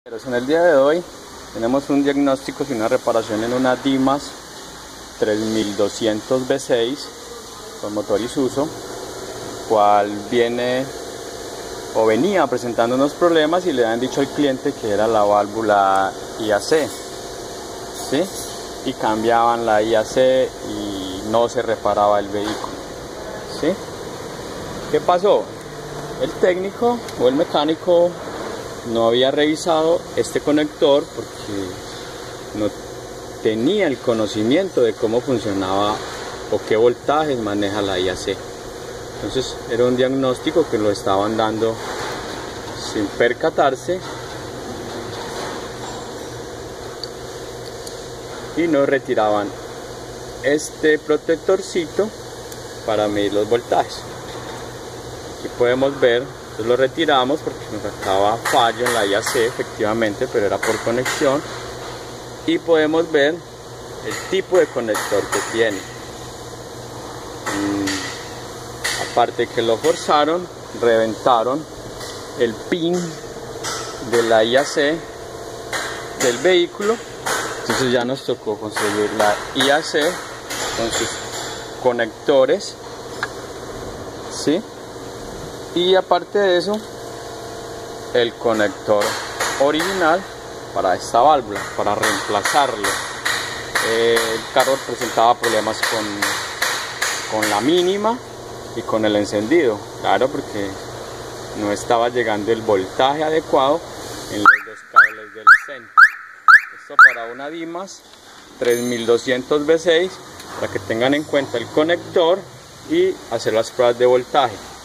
En el día de hoy tenemos un diagnóstico y una reparación en una Dimas 3200 V6 con motor Isuzu, cual viene o venía presentando unos problemas y le han dicho al cliente que era la válvula IAC, ¿sí? Y cambiaban la IAC y no se reparaba el vehículo, ¿sí? ¿Qué pasó? El técnico o el mecánico no había revisado este conector porque no tenía el conocimiento de cómo funcionaba o qué voltajes maneja la IAC. Entonces era un diagnóstico que lo estaban dando sin percatarse y no retiraban este protectorcito para medir los voltajes. Aquí podemos ver, entonces lo retiramos porque nos sacaba fallo en la IAC efectivamente, pero era por conexión, y podemos ver el tipo de conector que tiene. Aparte que lo forzaron, reventaron el pin de la IAC del vehículo. Entonces ya nos tocó conseguir la IAC con sus conectores, ¿sí? Y aparte de eso, el conector original para esta válvula, para reemplazarlo. El carro presentaba problemas con la mínima y con el encendido, claro, porque no estaba llegando el voltaje adecuado en los dos cables del CEN. Esto para una Dimas 3200 V6, para que tengan en cuenta el conector y hacer las pruebas de voltaje.